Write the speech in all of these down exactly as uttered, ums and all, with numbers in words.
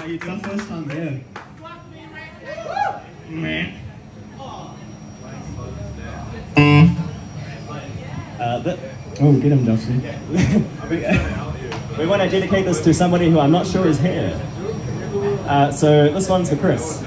It's our first time there. Man. Uh, but oh, get him, Dusty. We want to dedicate this to somebody who I'm not sure is here. Uh, so this one's for Chris.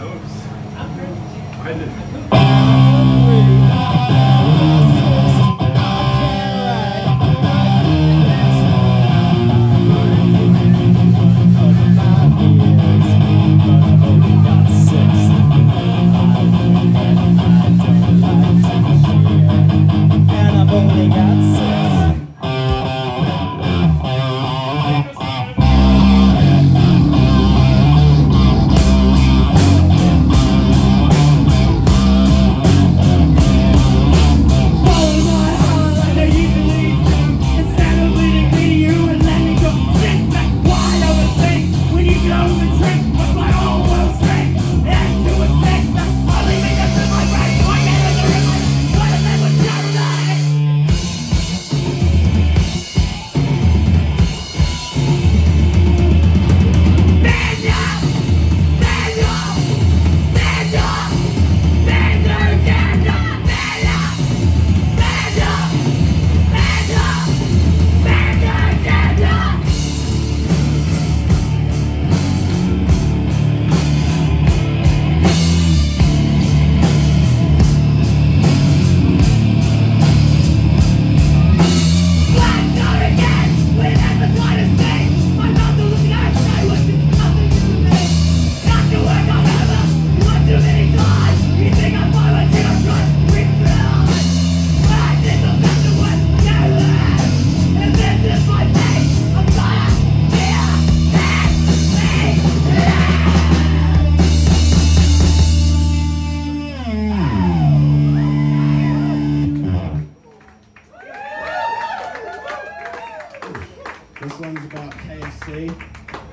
This one's about K F C, and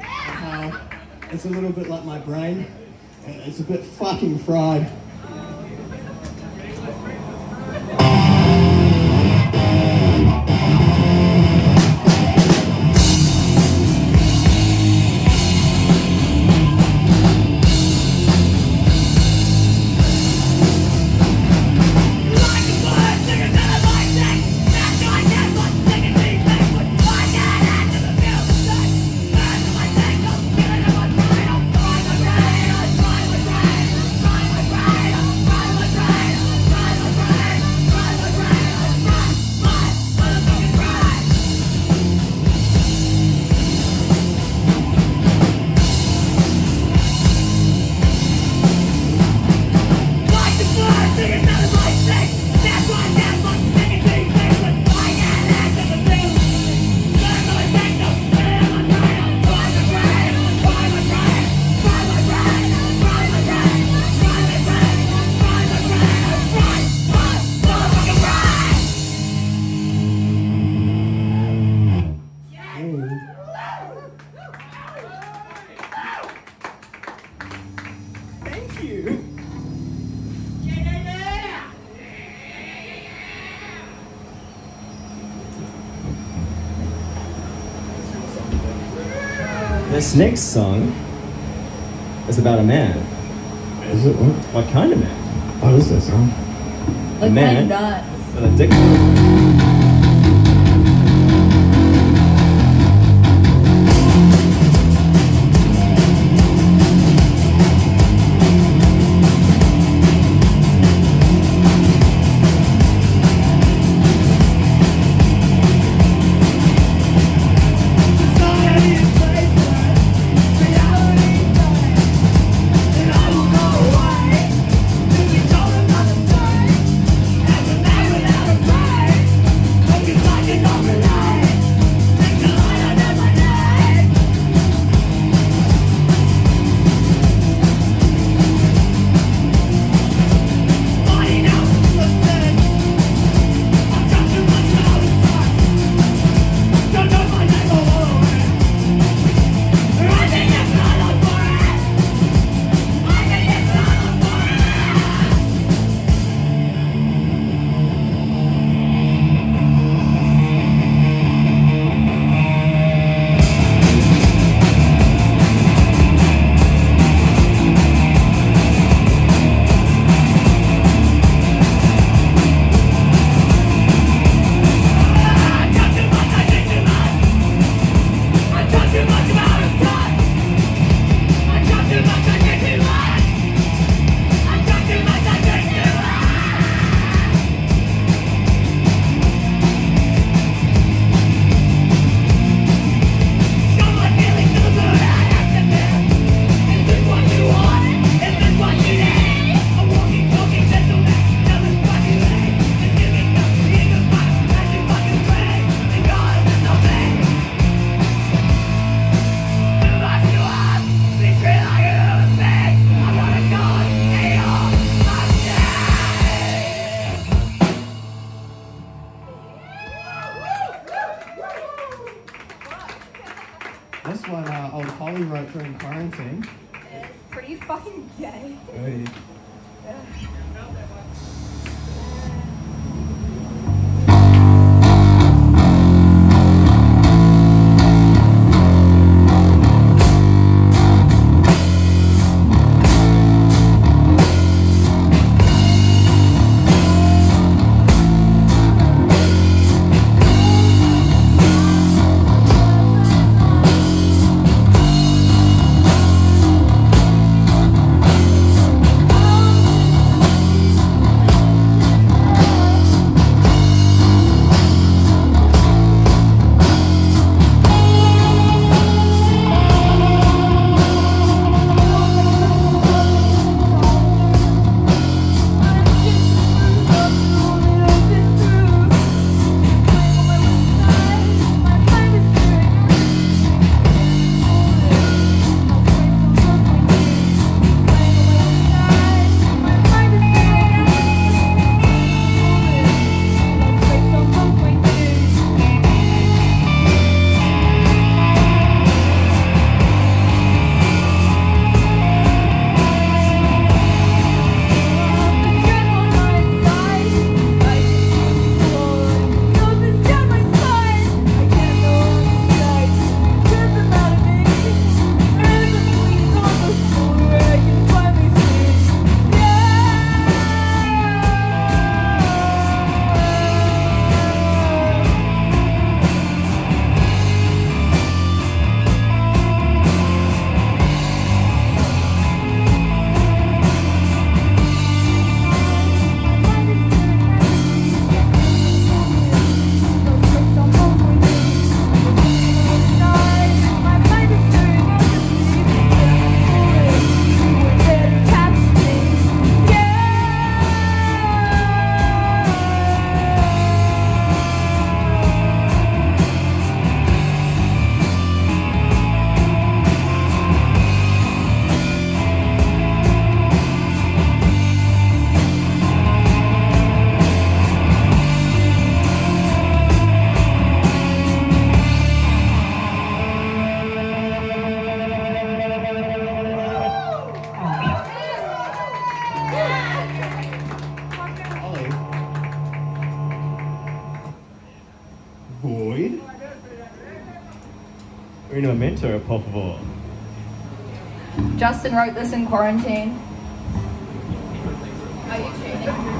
how it's a little bit like my brain. It's a bit fucking fried. This next song is about a man. Is it what? What kind of man? What is this song? A man with a dick. Right. Okay. Hey. Void? Un momento, por favor. Justin wrote this in quarantine. Are you tuning?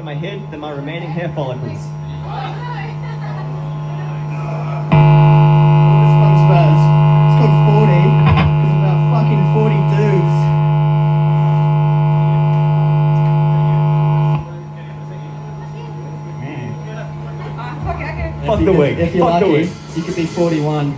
of my head than my remaining hair follicles. This one's first. It's called forty, because it's about fucking forty dudes. Ah, fuck it, I can. Fuck If the you- wig. If you're Fuck the lucky, wig. you could be forty-one.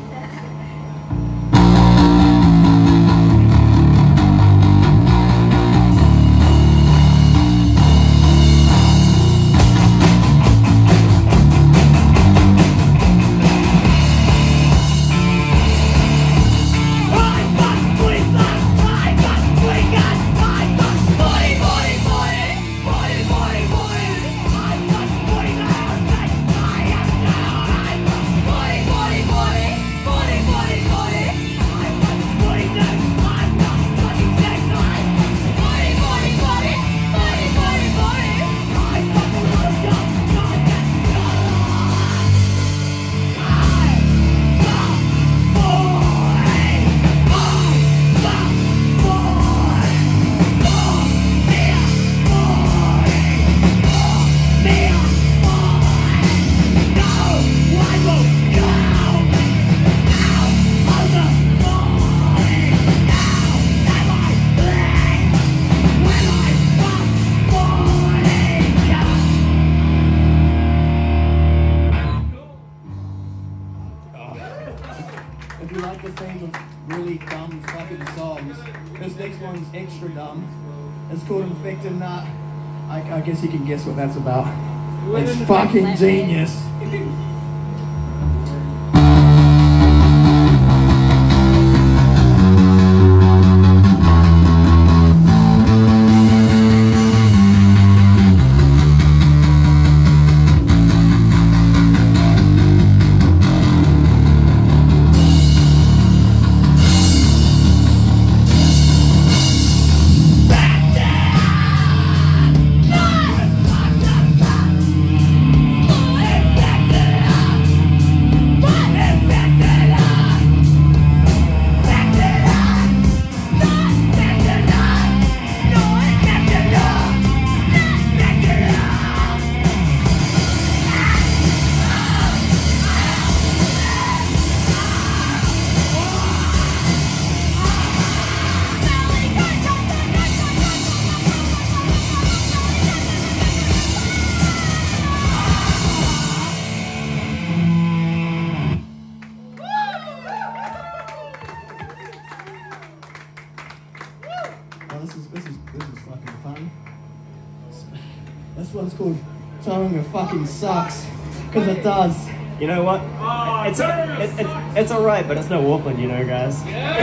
If you like the theme of really dumb fucking songs, this next one's extra dumb. It's called Infected Nut. I, I guess you can guess what that's about. It's fucking genius. Oh, this is this is this is fucking fun. This one's called Towing It Fucking Sucks, because it does. You know what? It's it, it's it's alright, but it's no Auckland, you know, guys.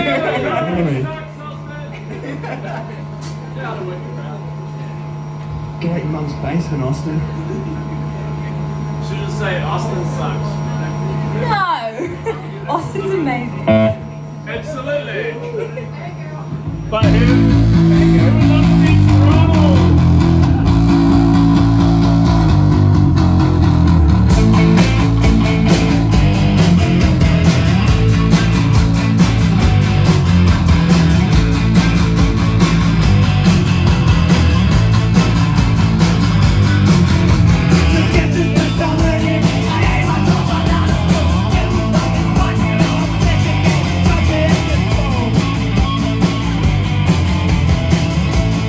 Get out your mum's basement, Austin. Should just say Austin sucks. No! Austin's amazing. Absolutely. But who, who loves these troubles? Get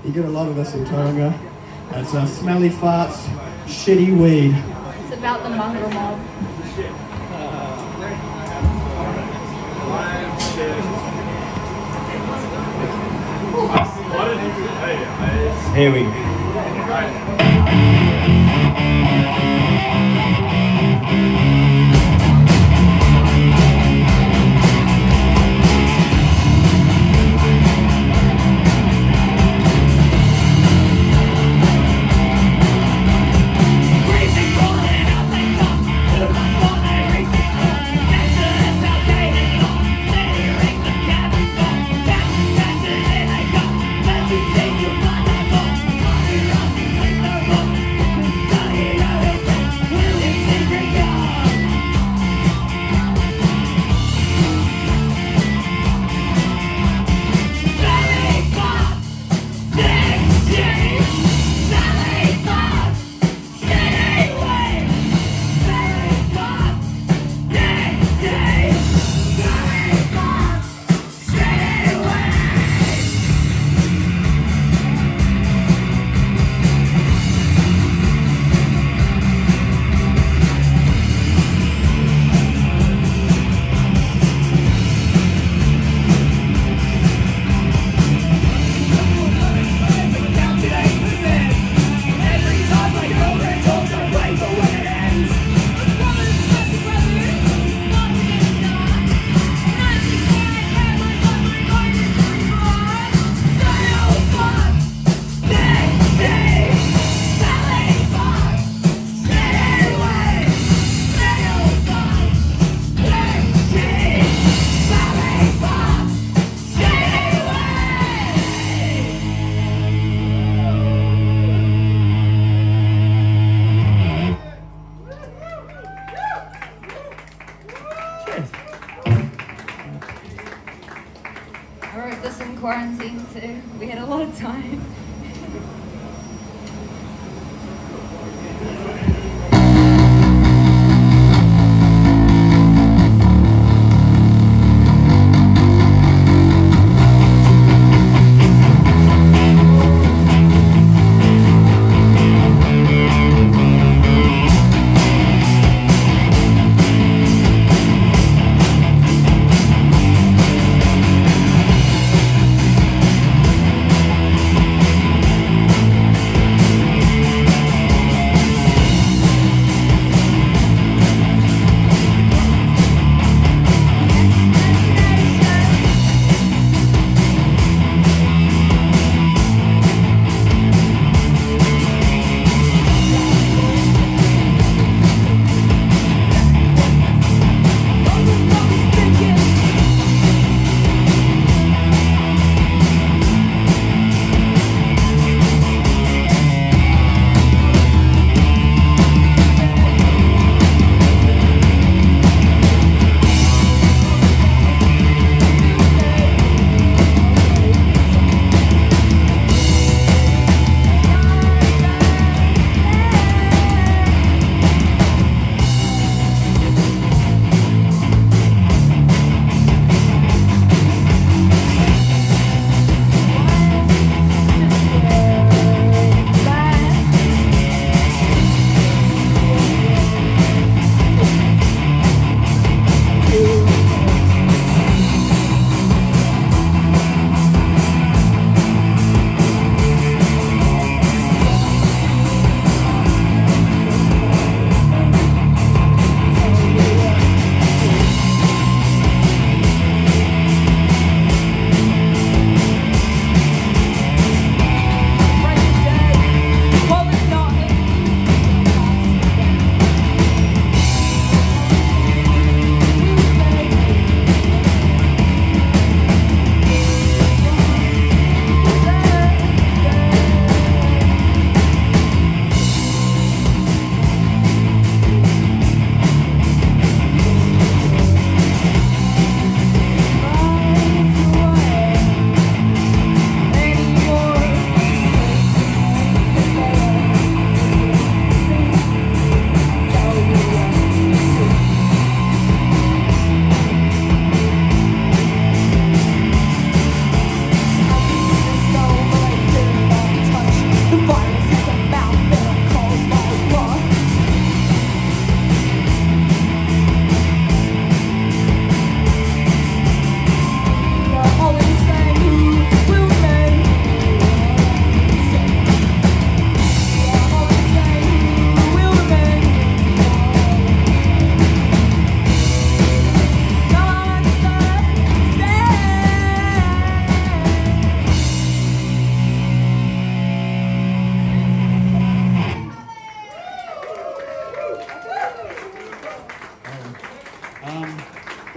You get a lot of this in Tauranga. It's uh, smelly farts, shitty weed. It's about the mongrel mob. Here we go. Take your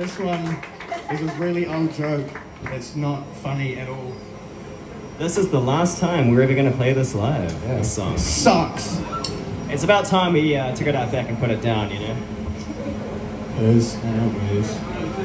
this one is a really old joke. It's not funny at all. This is the last time we're ever going to play this live, yeah. This song. Sucks. It's about time we uh, took it out back and put it down, you know? It is. Yeah, it is.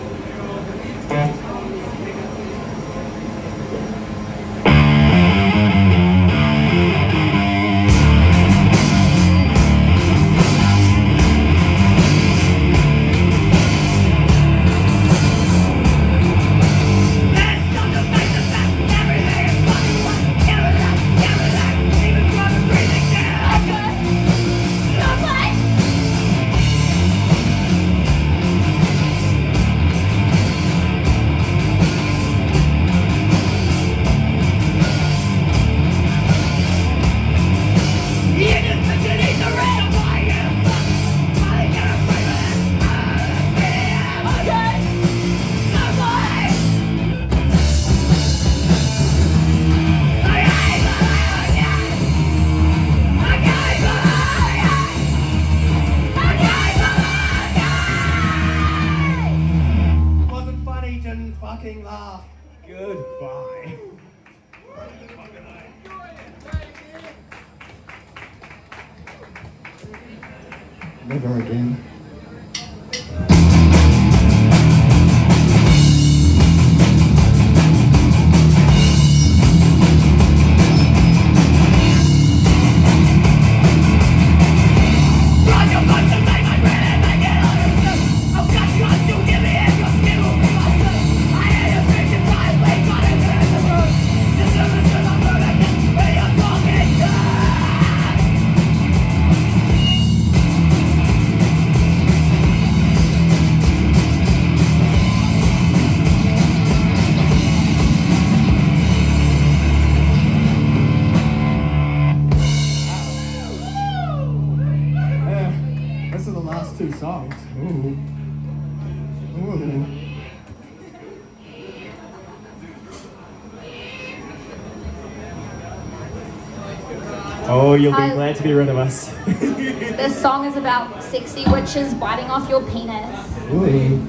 Fucking laugh. Goodbye. Never again. Two songs. Ooh. Ooh. Oh, you'll be I, glad to be rid of us. This song is about sixty witches biting off your penis. Ooh.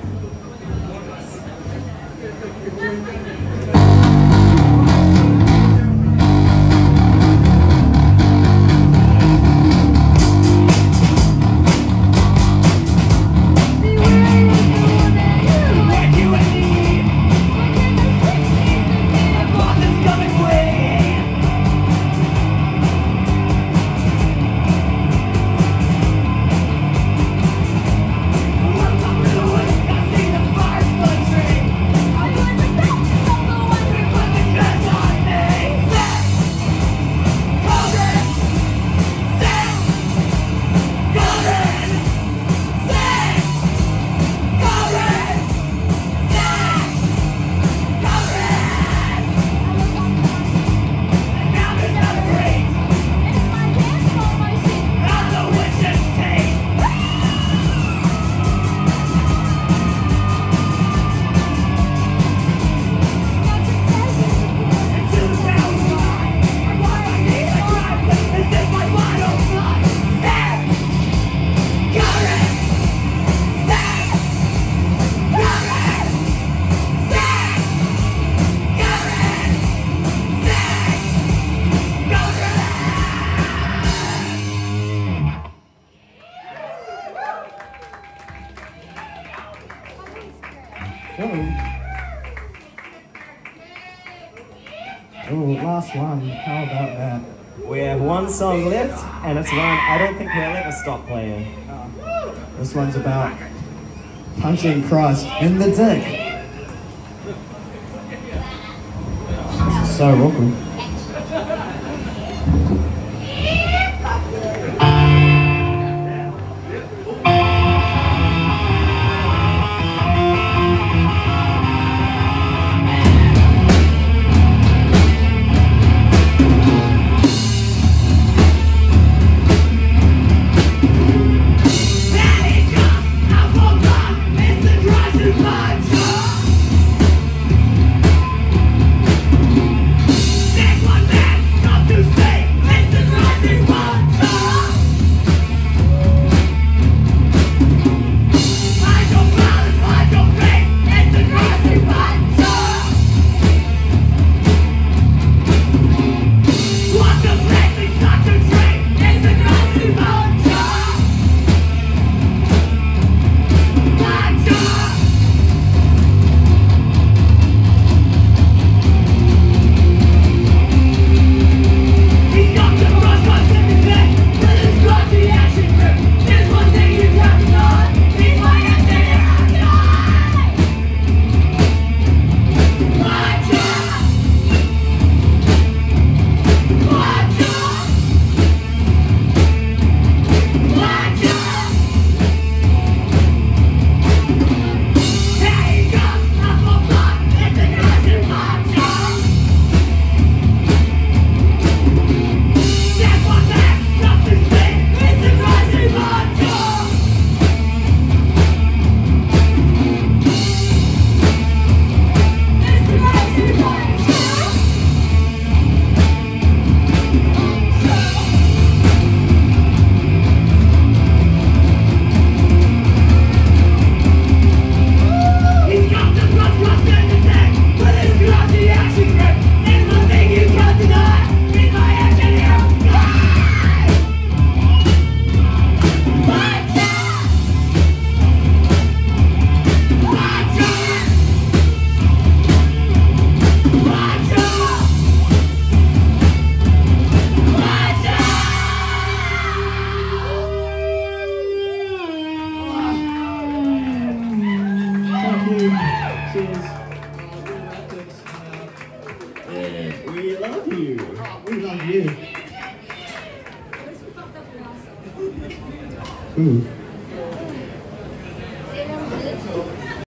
Oh, last one. How about that? We have one song left, and it's one I don't think we'll ever stop playing. Uh, this one's about punching Christ in the dick. This is so awkward. Yeah. you. Ooh.